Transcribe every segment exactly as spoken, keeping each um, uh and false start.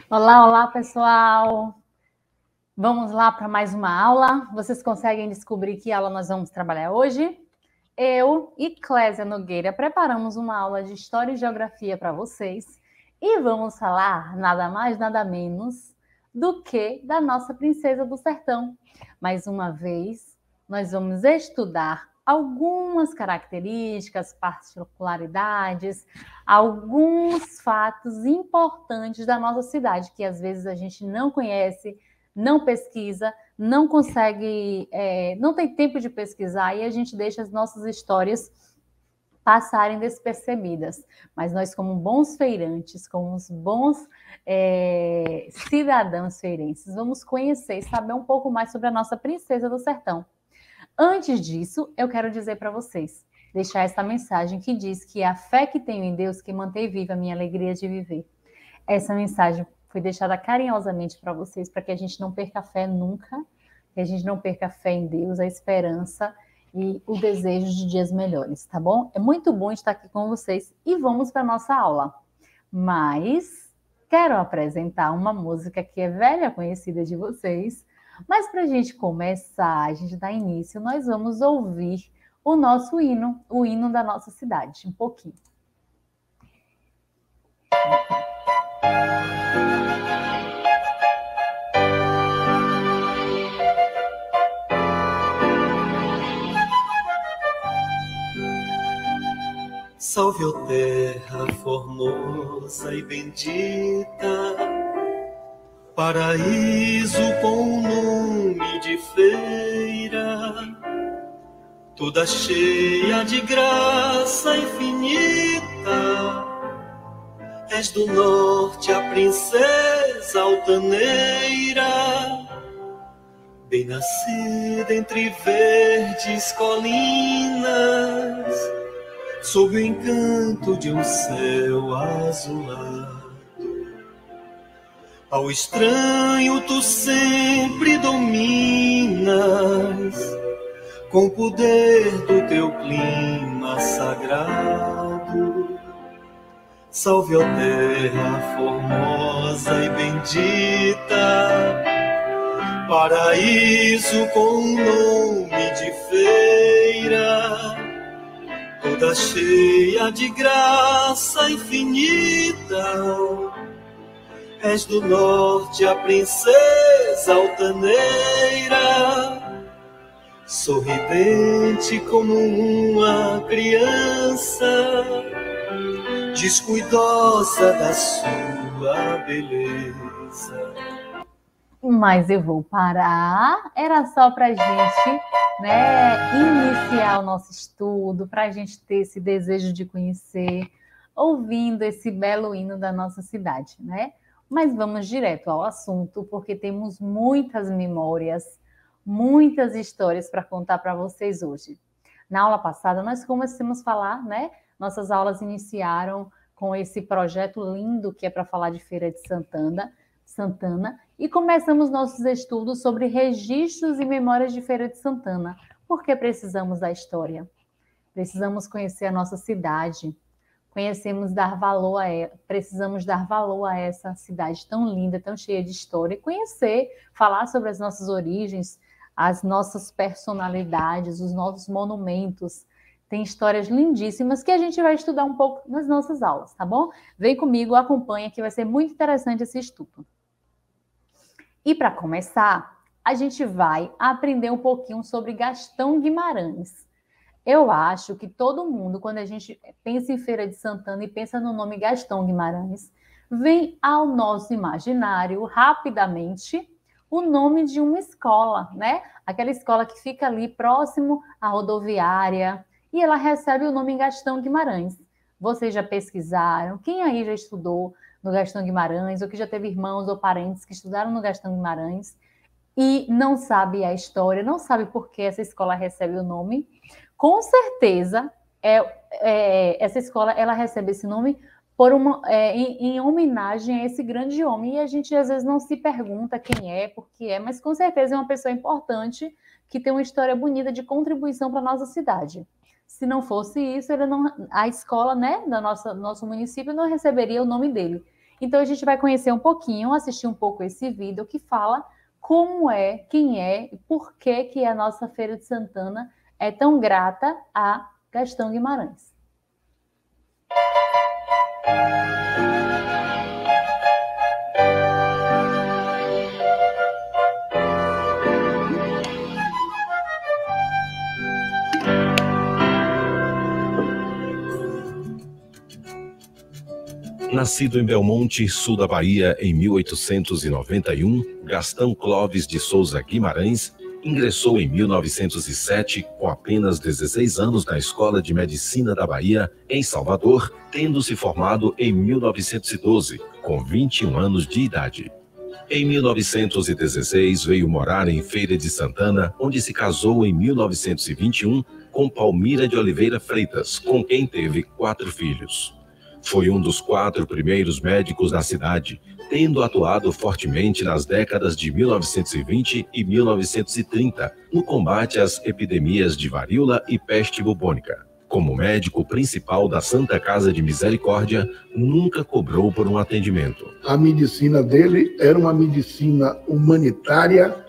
Olá, olá, pessoal! Vamos lá para mais uma aula. Vocês conseguem descobrir que aula nós vamos trabalhar hoje? Eu e Clésia Nogueira preparamos uma aula de História e Geografia para vocês e vamos falar nada mais, nada menos do que da nossa Princesa do Sertão. Mais uma vez, nós vamos estudar algumas características, particularidades, alguns fatos importantes da nossa cidade, que às vezes a gente não conhece, não pesquisa, não consegue, é, não tem tempo de pesquisar e a gente deixa as nossas histórias passarem despercebidas. Mas nós, como bons feirantes, como bons é, cidadãos feirenses, vamos conhecer e saber um pouco mais sobre a nossa Princesa do Sertão. Antes disso, eu quero dizer para vocês, deixar essa mensagem que diz que é a fé que tenho em Deus que mantém viva a minha alegria de viver. Essa mensagem foi deixada carinhosamente para vocês, para que a gente não perca a fé nunca, que a gente não perca a fé em Deus, a esperança e o desejo de dias melhores, tá bom? É muito bom estar aqui com vocês e vamos para a nossa aula. Mas quero apresentar uma música que é velha conhecida de vocês, mas para a gente começar, a gente dar início, nós vamos ouvir o nosso hino, o hino da nossa cidade, um pouquinho. Salve, ó terra formosa e bendita, paraíso com nome de feira, toda cheia de graça infinita. És do norte a princesa altaneira, bem nascida entre verdes colinas, sob o encanto de um céu azulado. Ao estranho tu sempre dominas, com o poder do teu clima sagrado. Salve, ó terra formosa e bendita, paraíso com nome de feira, toda cheia de graça infinita. És do norte a princesa altaneira, sorridente como uma criança, descuidosa da sua beleza. Mas eu vou parar, era só para a gente, né, iniciar o nosso estudo, para a gente ter esse desejo de conhecer, ouvindo esse belo hino da nossa cidade, né? Mas vamos direto ao assunto, porque temos muitas memórias, muitas histórias para contar para vocês hoje. Na aula passada, nós começamos a falar, né? Nossas aulas iniciaram com esse projeto lindo que é para falar de Feira de Santana, Santana, e começamos nossos estudos sobre registros e memórias de Feira de Santana, porque precisamos da história. Precisamos conhecer a nossa cidade, conhecemos dar valor a ela, precisamos dar valor a essa cidade tão linda, tão cheia de história, e conhecer, falar sobre as nossas origens, as nossas personalidades, os nossos monumentos. Tem histórias lindíssimas que a gente vai estudar um pouco nas nossas aulas, tá bom? Vem comigo, acompanha, que vai ser muito interessante esse estudo. E para começar, a gente vai aprender um pouquinho sobre Gastão Guimarães. Eu acho que todo mundo, quando a gente pensa em Feira de Santana e pensa no nome Gastão Guimarães, vem ao nosso imaginário rapidamente o nome de uma escola, né? Aquela escola que fica ali próximo à rodoviária e ela recebe o nome Gastão Guimarães. Vocês já pesquisaram? Quem aí já estudou no Gastão Guimarães ou que já teve irmãos ou parentes que estudaram no Gastão Guimarães e não sabe a história, não sabe por que essa escola recebe o nome? Com certeza, é, é, essa escola ela recebe esse nome por uma, é, em, em homenagem a esse grande homem. E a gente, às vezes, não se pergunta quem é, por que é, mas com certeza é uma pessoa importante que tem uma história bonita de contribuição para a nossa cidade. Se não fosse isso, ele não, a escola, né, da nossa, nosso município não receberia o nome dele. Então a gente vai conhecer um pouquinho, assistir um pouco esse vídeo que fala como é, quem é e por que que a nossa Feira de Santana é tão grata a Gastão Guimarães. Nascido em Belmonte, sul da Bahia, em mil oitocentos e noventa e um, Gastão Clóvis de Souza Guimarães ingressou em mil novecentos e sete, com apenas dezesseis anos, na Escola de Medicina da Bahia, em Salvador, tendo se formado em mil novecentos e doze, com vinte e um anos de idade. Em mil novecentos e dezesseis, veio morar em Feira de Santana, onde se casou em mil novecentos e vinte e um com Palmira de Oliveira Freitas, com quem teve quatro filhos. Foi um dos quatro primeiros médicos da cidade, tendo atuado fortemente nas décadas de mil novecentos e vinte e mil novecentos e trinta no combate às epidemias de varíola e peste bubônica. Como médico principal da Santa Casa de Misericórdia, nunca cobrou por um atendimento. A medicina dele era uma medicina humanitária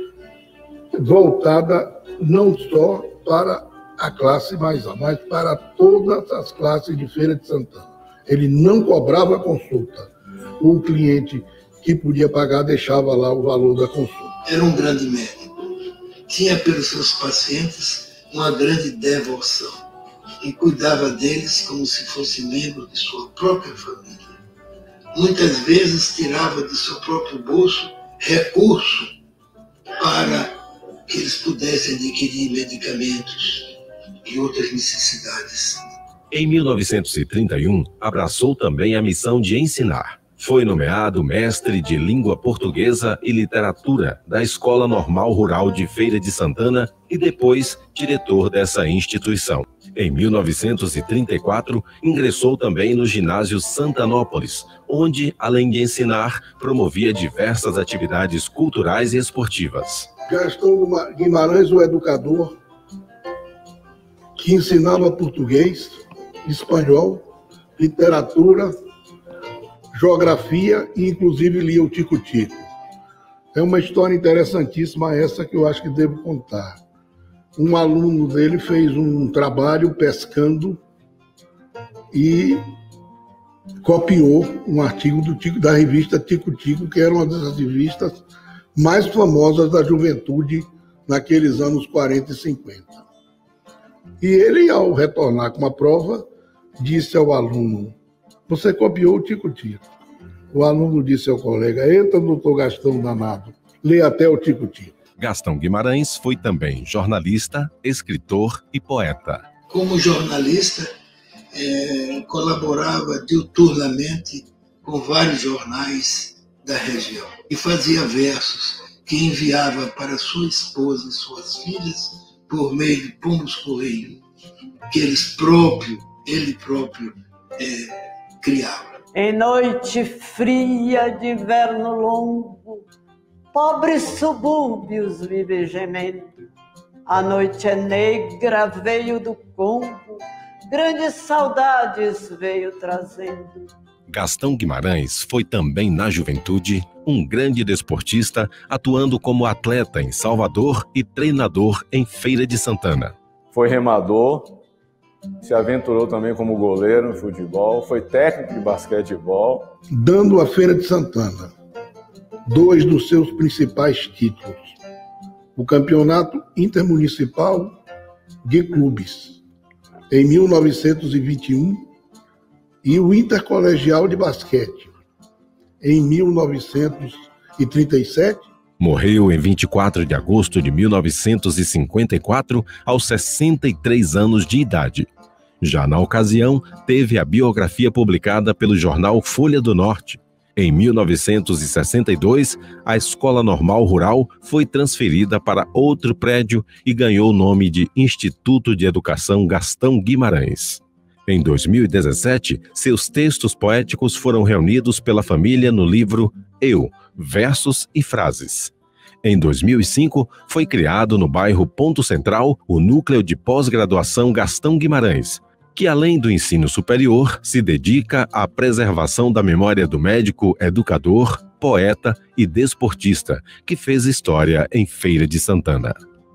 voltada não só para a classe mais alta, mas para todas as classes de Feira de Santana. Ele não cobrava consulta. O cliente que podia pagar deixava lá o valor da consulta. Era um grande médico. Tinha pelos seus pacientes uma grande devoção e cuidava deles como se fosse membro de sua própria família. Muitas vezes tirava de seu próprio bolso recurso para que eles pudessem adquirir medicamentos e outras necessidades. Em mil novecentos e trinta e um, abraçou também a missão de ensinar. Foi nomeado mestre de língua portuguesa e literatura da Escola Normal Rural de Feira de Santana e depois diretor dessa instituição. Em mil novecentos e trinta e quatro, ingressou também no ginásio Santanópolis, onde, além de ensinar, promovia diversas atividades culturais e esportivas. Gastão Guimarães, o educador, que ensinava português, espanhol, literatura, geografia e inclusive lia o Tico-Tico. É uma história interessantíssima essa que eu acho que devo contar. Um aluno dele fez um trabalho pescando e copiou um artigo do Tico, da revista Tico-Tico, que era uma das revistas mais famosas da juventude naqueles anos quarenta e cinquenta. E ele, ao retornar com uma prova, disse ao aluno: você copiou o Tico-Tico. O aluno disse ao colega: eita, doutor Gastão danado, lê até o Tico-Tico. Gastão Guimarães foi também jornalista, escritor e poeta. Como jornalista, é, colaborava diuturnamente com vários jornais da região e fazia versos que enviava para sua esposa e suas filhas por meio de pombos correio, que eles próprio, ele próprio é, criava. Em noite fria de inverno longo, pobres subúrbios vivem gemendo. A noite é negra, veio do Congo, grandes saudades veio trazendo. Gastão Guimarães foi também, na juventude, um grande desportista, atuando como atleta em Salvador e treinador em Feira de Santana. Foi remador, se aventurou também como goleiro no futebol, foi técnico de basquetebol. Dando à Feira de Santana dois dos seus principais títulos: o Campeonato Intermunicipal de Clubes, em mil novecentos e vinte e um, e o Intercolegial de Basquete, em mil novecentos e trinta e sete. Morreu em vinte e quatro de agosto de mil novecentos e cinquenta e quatro, aos sessenta e três anos de idade. Já na ocasião, teve a biografia publicada pelo jornal Folha do Norte. Em mil novecentos e sessenta e dois, a Escola Normal Rural foi transferida para outro prédio e ganhou o nome de Instituto de Educação Gastão Guimarães. Em dois mil e dezessete, seus textos poéticos foram reunidos pela família no livro Eu, Versos e Frases. Em dois mil e cinco, foi criado no bairro Ponto Central o Núcleo de Pós-Graduação Gastão Guimarães, que além do ensino superior, se dedica à preservação da memória do médico, educador, poeta e desportista, que fez história em Feira de Santana.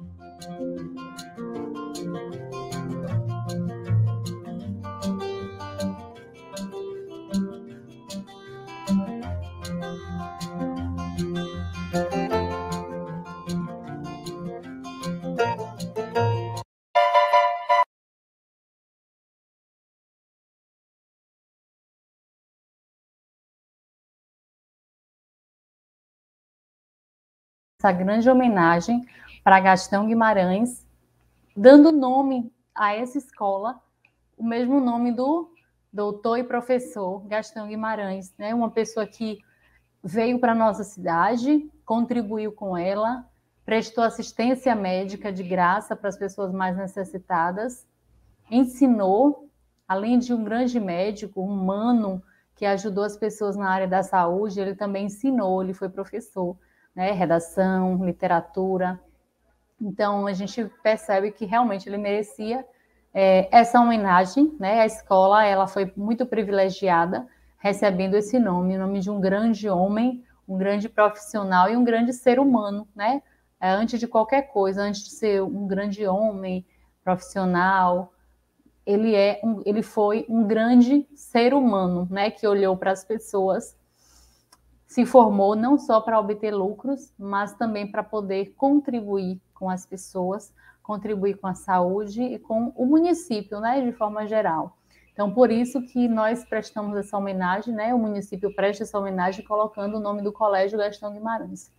Essa grande homenagem para Gastão Guimarães, dando nome a essa escola, o mesmo nome do doutor e professor Gastão Guimarães, né? Uma pessoa que veio para a nossa cidade, contribuiu com ela, prestou assistência médica de graça para as pessoas mais necessitadas, ensinou, além de um grande médico, humano, que ajudou as pessoas na área da saúde, ele também ensinou, ele foi professor, né, redação, literatura. Então, a gente percebe que realmente ele merecia é, essa homenagem, né? A escola ela foi muito privilegiada, recebendo esse nome, o nome de um grande homem, um grande profissional e um grande ser humano, né? É, antes de qualquer coisa, antes de ser um grande homem, profissional, ele, é um, ele foi um grande ser humano, né? Que olhou para as pessoas, se formou não só para obter lucros, mas também para poder contribuir com as pessoas, contribuir com a saúde e com o município, né, de forma geral. Então, por isso que nós prestamos essa homenagem, né, o município presta essa homenagem colocando o nome do Colégio Gastão Guimarães.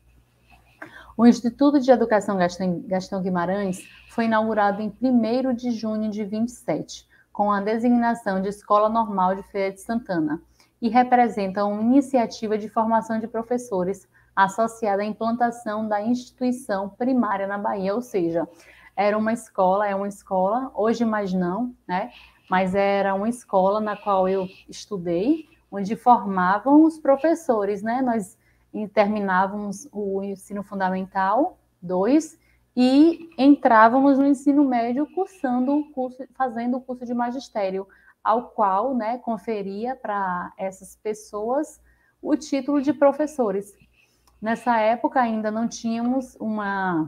O Instituto de Educação Gastão Guimarães foi inaugurado em primeiro de junho de vinte e sete, com a designação de Escola Normal de Feira de Santana, e representa uma iniciativa de formação de professores associada à implantação da instituição primária na Bahia, ou seja, era uma escola, é uma escola, hoje mais não, né? Mas era uma escola na qual eu estudei, onde formavam os professores, né? Nós terminávamos o ensino fundamental dois e entrávamos no ensino médio cursando o curso, fazendo o curso de magistério, ao qual, né, conferia para essas pessoas o título de professores. Nessa época ainda não tínhamos uma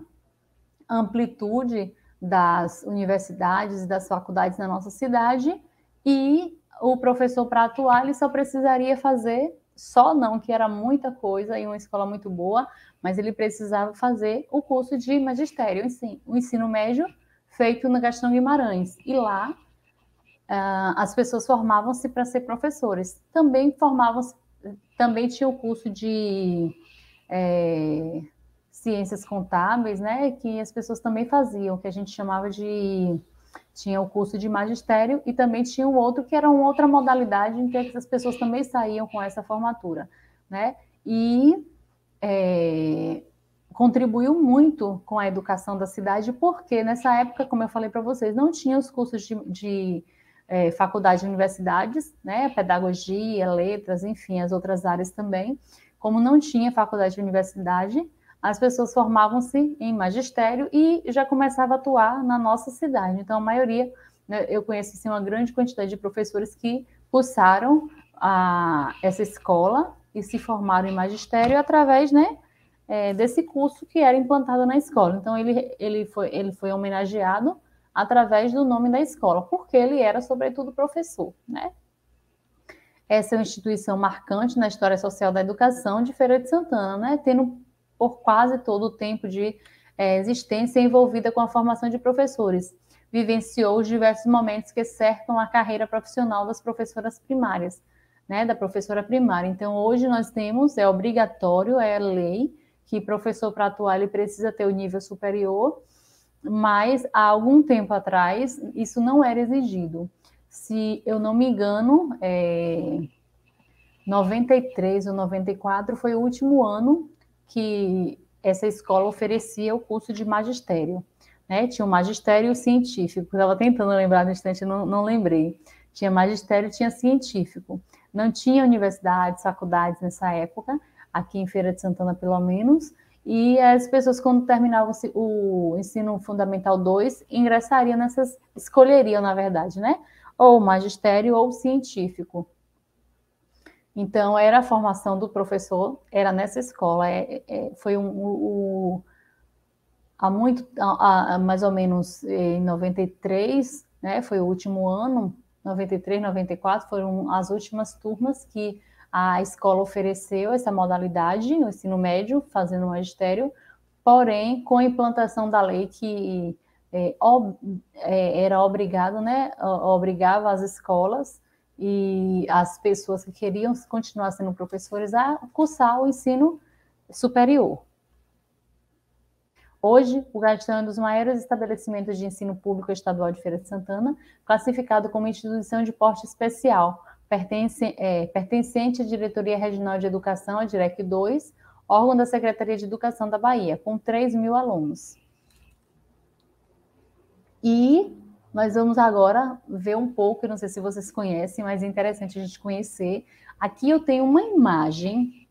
amplitude das universidades e das faculdades na nossa cidade, e o professor, para atuar, ele só precisaria fazer, só não, que era muita coisa e uma escola muito boa, mas ele precisava fazer o curso de magistério, o ensino médio feito no Gastão Guimarães. E lá, Uh, as pessoas formavam-se para ser professores. Também formavam-se, também tinha o curso de é, ciências contábeis, né, que as pessoas também faziam, que a gente chamava de... Tinha o curso de magistério e também tinha o outro, que era uma outra modalidade em que as pessoas também saíam com essa formatura, né, e é, contribuiu muito com a educação da cidade, porque nessa época, como eu falei para vocês, não tinha os cursos de... de É, faculdade e universidades, né, pedagogia, letras, enfim, as outras áreas também. Como não tinha faculdade e universidade, as pessoas formavam-se em magistério e já começavam a atuar na nossa cidade. Então, a maioria, né, eu conheço assim, uma grande quantidade de professores que cursaram a, essa escola e se formaram em magistério através, né, é, desse curso que era implantado na escola. Então, ele, ele, foi, ele foi homenageado através do nome da escola, porque ele era, sobretudo, professor, né? Essa é uma instituição marcante na história social da educação de Feira de Santana, né? Tendo por quase todo o tempo de é, existência envolvida com a formação de professores. Vivenciou os diversos momentos que cercam a carreira profissional das professoras primárias, né? Da professora primária. Então, hoje nós temos, é obrigatório, é lei, que professor para atuar ele precisa ter o nível superior, mas há algum tempo atrás isso não era exigido. Se eu não me engano, é, noventa e três ou noventa e quatro foi o último ano que essa escola oferecia o curso de magistério, né? Tinha o magistério científico, estava tentando lembrar no instante, não, não lembrei. Tinha magistério, tinha científico. Não tinha universidades, faculdades nessa época, aqui em Feira de Santana pelo menos, e as pessoas, quando terminavam o ensino fundamental dois, ingressariam nessas, escolheriam, na verdade, né? ou magistério ou científico. Então, era a formação do professor, era nessa escola, é, é, foi um, um, um, há muito, há, há mais ou menos em noventa e três, né, foi o último ano, noventa e três, noventa e quatro, foram as últimas turmas que a escola ofereceu essa modalidade, o ensino médio, fazendo magistério, porém, com a implantação da lei que é, ob, é, era obrigado, né, obrigava as escolas e as pessoas que queriam continuar sendo professores a cursar o ensino superior. Hoje, o Gastão é um dos maiores estabelecimentos de ensino público estadual de Feira de Santana, classificado como instituição de porte especial, pertence, é, pertencente à Diretoria Regional de Educação, a DIREC dois, órgão da Secretaria de Educação da Bahia, com três mil alunos. E nós vamos agora ver um pouco, eu não sei se vocês conhecem, mas é interessante a gente conhecer. Aqui eu tenho uma imagem,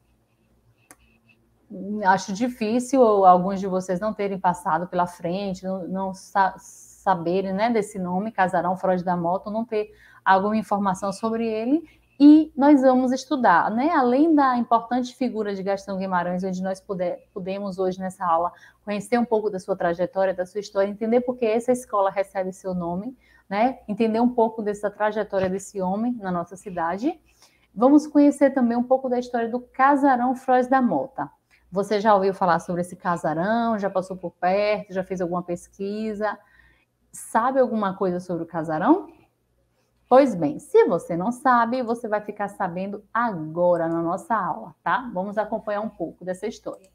acho difícil alguns de vocês não terem passado pela frente, não, não sa saberem, né, desse nome, Casarão Froz da Mota, não ter alguma informação sobre ele. E nós vamos estudar, né? Além da importante figura de Gastão Guimarães, onde nós puder, podemos hoje nessa aula conhecer um pouco da sua trajetória, da sua história, entender por que essa escola recebe seu nome, né? Entender um pouco dessa trajetória desse homem na nossa cidade. Vamos conhecer também um pouco da história do Casarão Froz da Mota. Você já ouviu falar sobre esse casarão? Já passou por perto? Já fez alguma pesquisa? Sabe alguma coisa sobre o casarão? Pois bem, se você não sabe, você vai ficar sabendo agora na nossa aula, tá? Vamos acompanhar um pouco dessa história.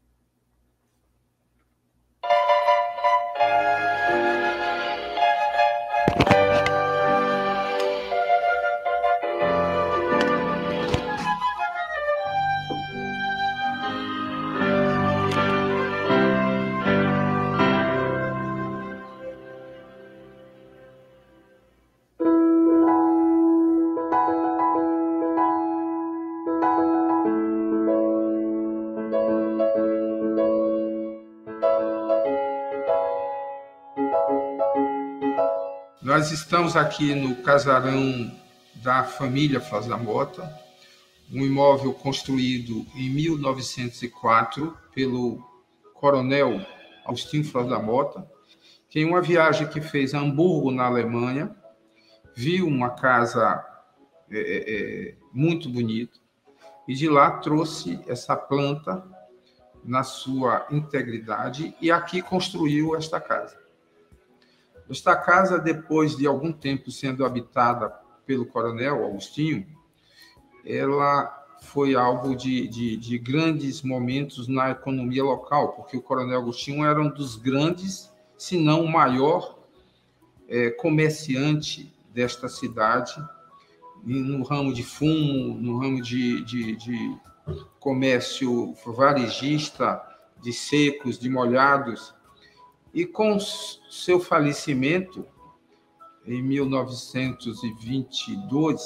Nós estamos aqui no casarão da família Froz da Mota, um imóvel construído em mil novecentos e quatro pelo coronel Agostinho Froz da Mota, que em uma viagem que fez a Hamburgo, na Alemanha, viu uma casa é, é, muito bonita e de lá trouxe essa planta na sua integridade e aqui construiu esta casa. Esta casa, depois de algum tempo sendo habitada pelo coronel Agostinho, ela foi alvo de, de, de grandes momentos na economia local, porque o coronel Agostinho era um dos grandes, se não o maior, é, comerciante desta cidade, no ramo de fumo, no ramo de, de, de comércio varejista, de secos, de molhados. E com seu falecimento, em mil novecentos e vinte e dois,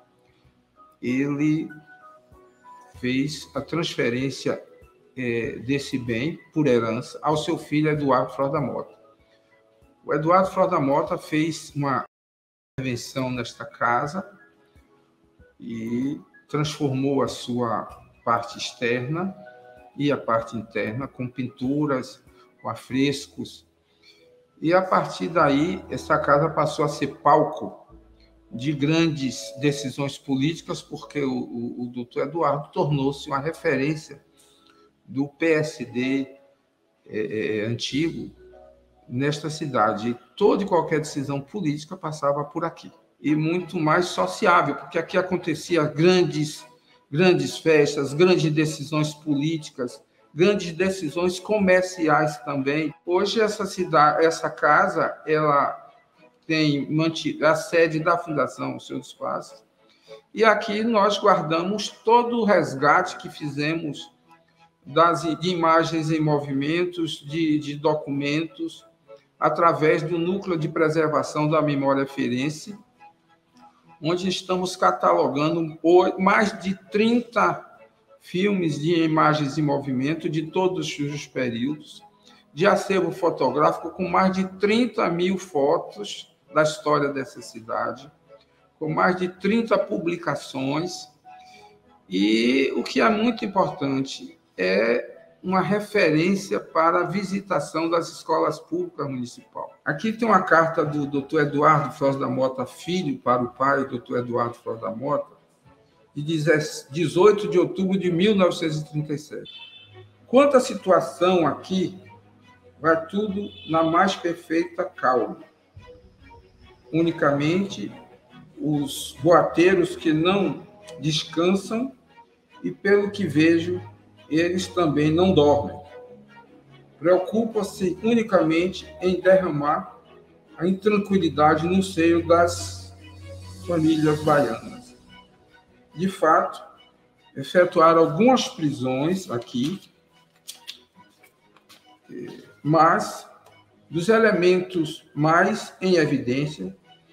ele fez a transferência é, desse bem, por herança, ao seu filho Eduardo Froz da Mota. O Eduardo Froz da Mota fez uma intervenção nesta casa e transformou a sua parte externa e a parte interna com pinturas, com afrescos, e a partir daí essa casa passou a ser palco de grandes decisões políticas, porque o, o, o doutor Eduardo tornou-se uma referência do P S D é, é, antigo nesta cidade. E toda e qualquer decisão política passava por aqui. E muito mais sociável, porque aqui acontecia grandes, grandes festas, grandes decisões políticas, grandes decisões comerciais também. Hoje essa cidade, essa casa, ela tem mantido a sede da Fundação Os Seus Espaços, e aqui nós guardamos todo o resgate que fizemos das de imagens em movimentos, de, de documentos, através do Núcleo de Preservação da Memória Feirense, onde estamos catalogando mais de trinta filmes de imagens em movimento de todos os períodos, de acervo fotográfico com mais de trinta mil fotos da história dessa cidade, com mais de trinta publicações, e o que é muito importante é uma referência para a visitação das escolas públicas municipais. Aqui tem uma carta do doutor Eduardo Frois da Mota Filho para o pai, doutor Eduardo Frois da Mota, de dezoito de outubro de mil novecentos e trinta e sete. Quanto à situação aqui, vai tudo na mais perfeita calma. Unicamente os boateiros que não descansam e, pelo que vejo, eles também não dormem. Preocupam-se unicamente em derramar a intranquilidade no seio das famílias baianas. De fato, efetuaram algumas prisões aqui, mas dos elementos mais em evidência,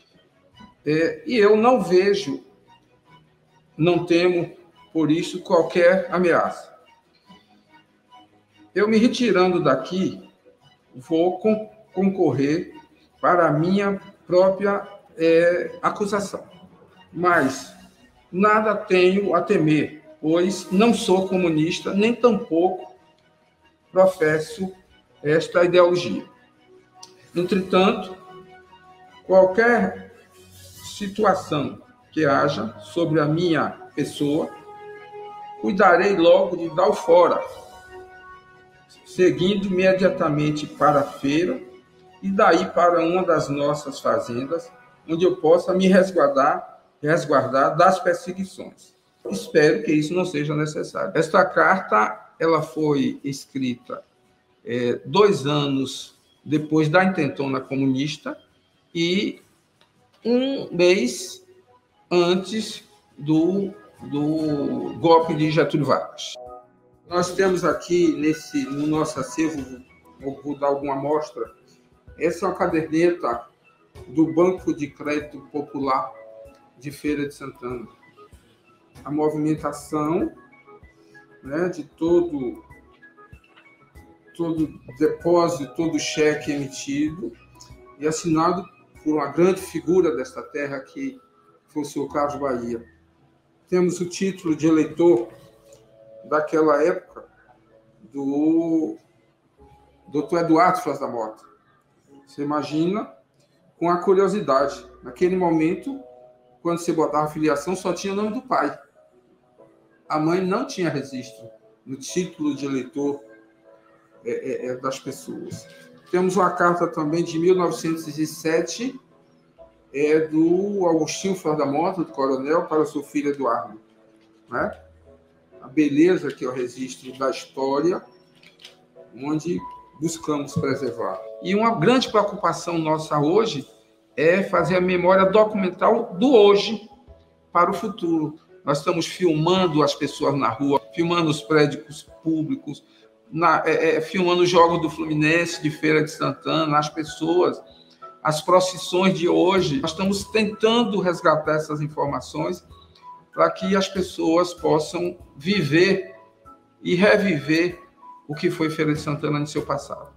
é, e eu não vejo, não temo, por isso, qualquer ameaça. Eu, me retirando daqui, vou con- concorrer para a minha própria é, acusação. Mas nada tenho a temer, pois não sou comunista, nem tampouco professo esta ideologia. Entretanto, qualquer situação que haja sobre a minha pessoa, cuidarei logo de dar o fora, seguindo imediatamente para a feira e daí para uma das nossas fazendas, onde eu possa me resguardar, resguardar das perseguições. Espero que isso não seja necessário. Esta carta ela foi escrita é, dois anos depois da intentona comunista e um mês antes do, do golpe de Getúlio Vargas. Nós temos aqui, nesse, no nosso acervo, vou, vou dar alguma amostra, essa é uma caderneta do Banco de Crédito Popular de Feira de Santana. A movimentação, né, de todo, todo depósito, todo cheque emitido e assinado por uma grande figura desta terra, que foi o senhor Carlos Bahia. Temos o título de eleitor daquela época do doutor Eduardo Frois da Mota. Você imagina, com a curiosidade, naquele momento, quando você botava a filiação, só tinha o nome do pai. A mãe não tinha registro no título de eleitor é, é, das pessoas. Temos uma carta também de mil novecentos e sete, é, do Agostinho Frois da Mota, do coronel, para o seu filho Eduardo. Né? A beleza que é o registro da história, onde buscamos preservar. E uma grande preocupação nossa hoje é fazer a memória documental do hoje para o futuro. Nós estamos filmando as pessoas na rua, filmando os prédios públicos, na, é, é, filmando os jogos do Fluminense, de Feira de Santana, as pessoas, as procissões de hoje. Nós estamos tentando resgatar essas informações para que as pessoas possam viver e reviver o que foi Feira de Santana no seu passado.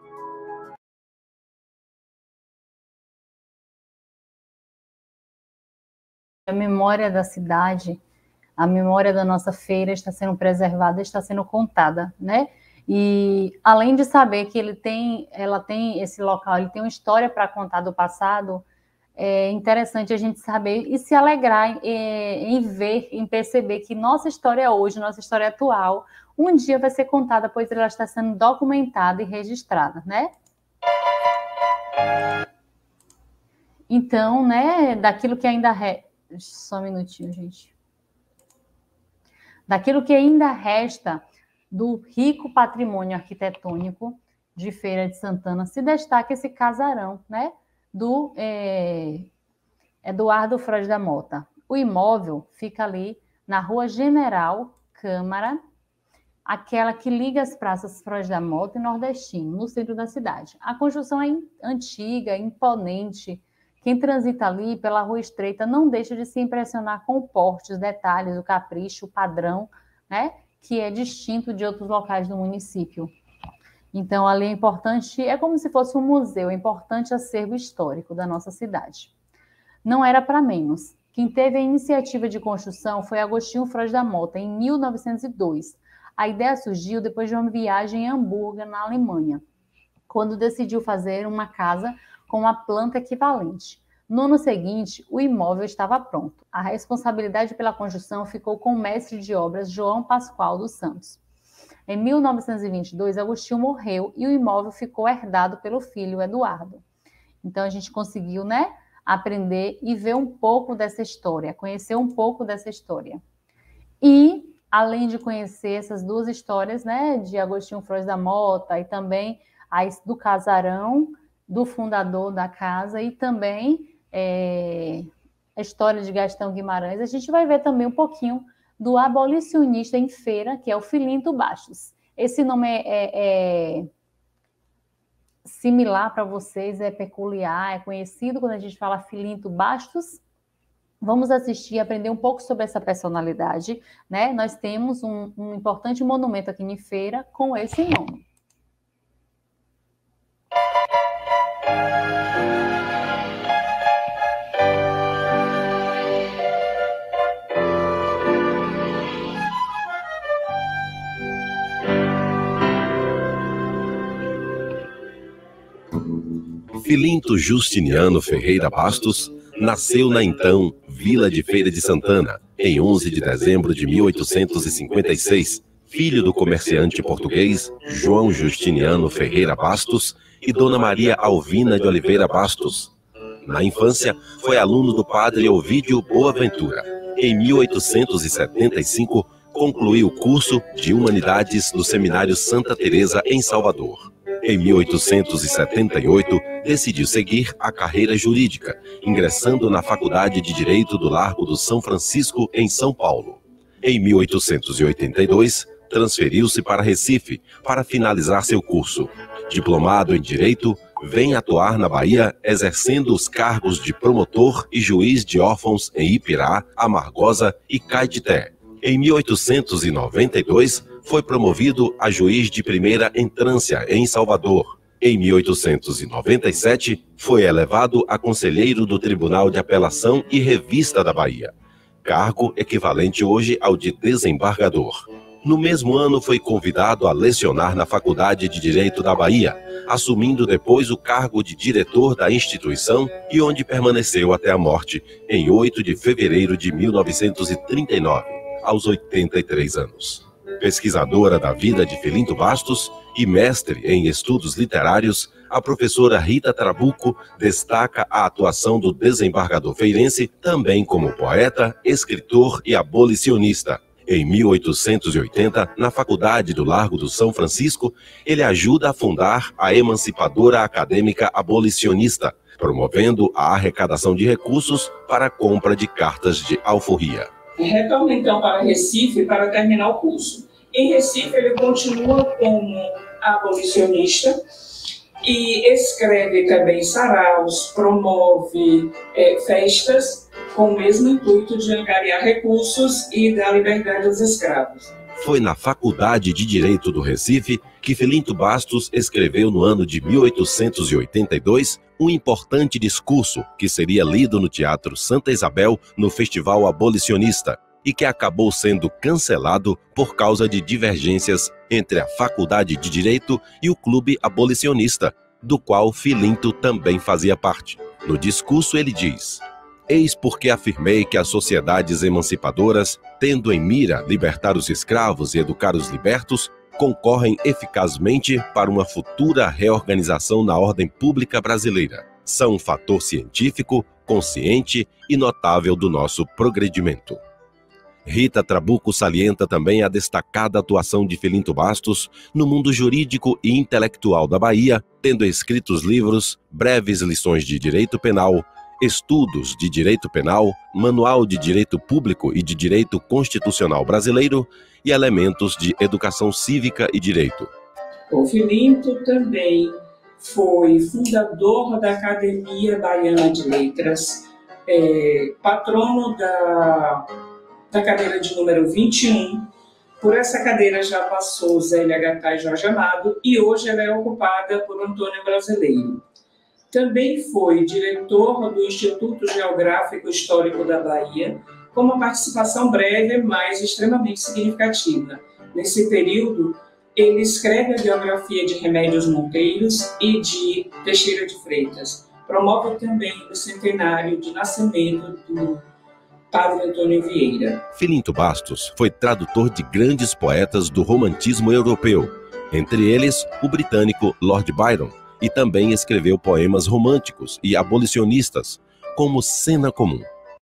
A memória da cidade, a memória da nossa feira está sendo preservada, está sendo contada, né? E além de saber que ele tem, ela tem esse local, ele tem uma história para contar do passado, é interessante a gente saber e se alegrar em, em ver, em perceber que nossa história hoje, nossa história atual, um dia vai ser contada, pois ela está sendo documentada e registrada, né? Então, né, daquilo que ainda... Re... Só um minutinho, gente. Daquilo que ainda resta do rico patrimônio arquitetônico de Feira de Santana, se destaca esse casarão, né, do é, Eduardo Frois da Mota. O imóvel fica ali na Rua General Câmara, aquela que liga as praças Frois da Mota e Nordestino, no centro da cidade. A construção é antiga, imponente. Quem transita ali pela rua estreita não deixa de se impressionar com o porte, os detalhes, o capricho, o padrão, né, que é distinto de outros locais do município. Então, ali é importante, é como se fosse um museu, é importante acervo histórico da nossa cidade. não era para menos. Quem teve a iniciativa de construção foi Agostinho Frois da Mota, em mil novecentos e dois. A ideia surgiu depois de uma viagem em Hamburgo, na Alemanha, quando decidiu fazer uma casa com uma planta equivalente. No ano seguinte, o imóvel estava pronto. A responsabilidade pela construção ficou com o mestre de obras João Pascoal dos Santos. Em mil novecentos e vinte e dois, Agostinho morreu e o imóvel ficou herdado pelo filho Eduardo. Então, a gente conseguiu, né, aprender e ver um pouco dessa história, conhecer um pouco dessa história. E, além de conhecer essas duas histórias, né, de Agostinho Frois da Mota e também as do casarão, do fundador da casa e também é, a história de Gastão Guimarães, a gente vai ver também um pouquinho do abolicionista em feira, que é o Filinto Bastos. Esse nome é, é, é similar para vocês, é peculiar, é conhecido quando a gente fala Filinto Bastos. Vamos assistir e aprender um pouco sobre essa personalidade, né? Nós temos um, um importante monumento aqui em Feira com esse nome. Filinto Justiniano Ferreira Bastos nasceu na então Vila de Feira de Santana, em onze de dezembro de mil oitocentos e cinquenta e seis, filho do comerciante português João Justiniano Ferreira Bastos e Dona Maria Alvina de Oliveira Bastos. Na infância, foi aluno do padre Ovídio Boaventura. Em mil oitocentos e setenta e cinco, concluiu o curso de Humanidades do Seminário Santa Teresa em Salvador. Em mil oitocentos e setenta e oito, decidiu seguir a carreira jurídica, ingressando na Faculdade de Direito do Largo do São Francisco, em São Paulo. Em mil oitocentos e oitenta e dois, transferiu-se para Recife para finalizar seu curso. Diplomado em Direito, vem atuar na Bahia, exercendo os cargos de promotor e juiz de órfãos em Ipirá, Amargosa e Caetité. Em mil oitocentos e noventa e dois, foi promovido a juiz de primeira entrância em Salvador. Em mil oitocentos e noventa e sete, foi elevado a conselheiro do Tribunal de Apelação e Revista da Bahia, cargo equivalente hoje ao de desembargador. No mesmo ano, foi convidado a lecionar na Faculdade de Direito da Bahia, assumindo depois o cargo de diretor da instituição e onde permaneceu até a morte, em oito de fevereiro de mil novecentos e trinta e nove, aos oitenta e três anos. Pesquisadora da vida de Filinto Bastos e mestre em estudos literários, a professora Rita Trabuco destaca a atuação do desembargador feirense também como poeta, escritor e abolicionista. Em mil oitocentos e oitenta, na Faculdade do Largo do São Francisco, ele ajuda a fundar a Emancipadora Acadêmica Abolicionista, promovendo a arrecadação de recursos para a compra de cartas de alforria. Retorna então para Recife para terminar o curso. Em Recife ele continua como abolicionista e escreve também saraus, promove é, festas com o mesmo intuito de angariar recursos e dar liberdade aos escravos. Foi na Faculdade de Direito do Recife que Filinto Bastos escreveu no ano de mil oitocentos e oitenta e dois um importante discurso que seria lido no Teatro Santa Isabel no Festival Abolicionista e que acabou sendo cancelado por causa de divergências entre a Faculdade de Direito e o Clube Abolicionista, do qual Filinto também fazia parte. No discurso ele diz: "Eis porque afirmei que as sociedades emancipadoras, tendo em mira libertar os escravos e educar os libertos, concorrem eficazmente para uma futura reorganização na ordem pública brasileira. São um fator científico, consciente e notável do nosso progredimento." Rita Trabuco salienta também a destacada atuação de Filinto Bastos no mundo jurídico e intelectual da Bahia, tendo escrito os livros Breves Lições de Direito Penal, Estudos de Direito Penal, Manual de Direito Público e de Direito Constitucional Brasileiro e Elementos de Educação Cívica e Direito. O Filinto também foi fundador da Academia Baiana de Letras, é, patrono da, da cadeira de número vinte e um. Por essa cadeira já passou Zélia Gattai e Jorge Amado e hoje ela é ocupada por Antônio Brasileiro. Também foi diretor do Instituto Geográfico Histórico da Bahia, com uma participação breve, mas extremamente significativa. Nesse período, ele escreve a biografia de Remédios Monteiros e de Teixeira de Freitas. Promove também o centenário de nascimento do Padre Antônio Vieira. Filinto Bastos foi tradutor de grandes poetas do romantismo europeu, entre eles o britânico Lord Byron, e também escreveu poemas românticos e abolicionistas, como Cena Comum.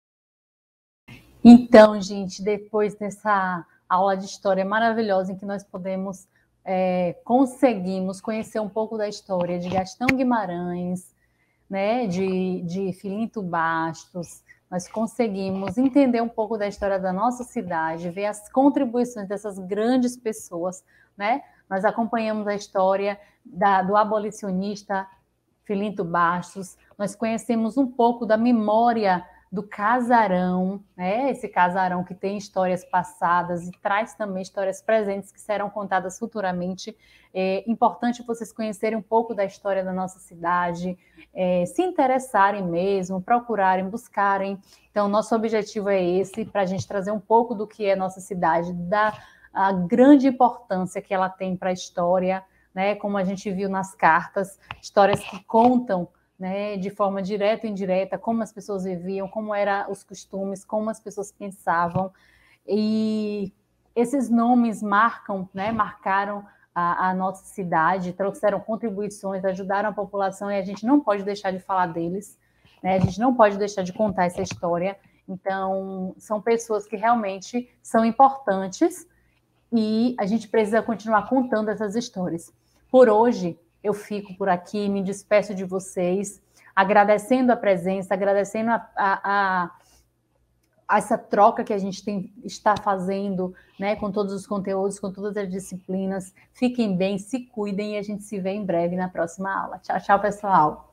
Então, gente, depois dessa aula de história maravilhosa em que nós podemos, é, conseguimos conhecer um pouco da história de Gastão Guimarães, né, de, de Filinto Bastos, nós conseguimos entender um pouco da história da nossa cidade, ver as contribuições dessas grandes pessoas, né? Nós acompanhamos a história da, do abolicionista Filinto Bastos, nós conhecemos um pouco da memória do casarão, né? Esse casarão que tem histórias passadas e traz também histórias presentes que serão contadas futuramente. É importante vocês conhecerem um pouco da história da nossa cidade, é, se interessarem mesmo, procurarem, buscarem. Então, nosso objetivo é esse, para a gente trazer um pouco do que é nossa cidade, da a grande importância que ela tem para a história, né? Como a gente viu nas cartas, histórias que contam, né, de forma direta ou indireta, como as pessoas viviam, como eram os costumes, como as pessoas pensavam. E esses nomes marcam, né, marcaram a, a nossa cidade, trouxeram contribuições, ajudaram a população, e a gente não pode deixar de falar deles, né, a gente não pode deixar de contar essa história. Então, são pessoas que realmente são importantes e a gente precisa continuar contando essas histórias. Por hoje, eu fico por aqui, me despeço de vocês, agradecendo a presença, agradecendo a, a, a, a essa troca que a gente tem, está fazendo, né, com todos os conteúdos, com todas as disciplinas. Fiquem bem, se cuidem e a gente se vê em breve na próxima aula. Tchau, tchau, pessoal!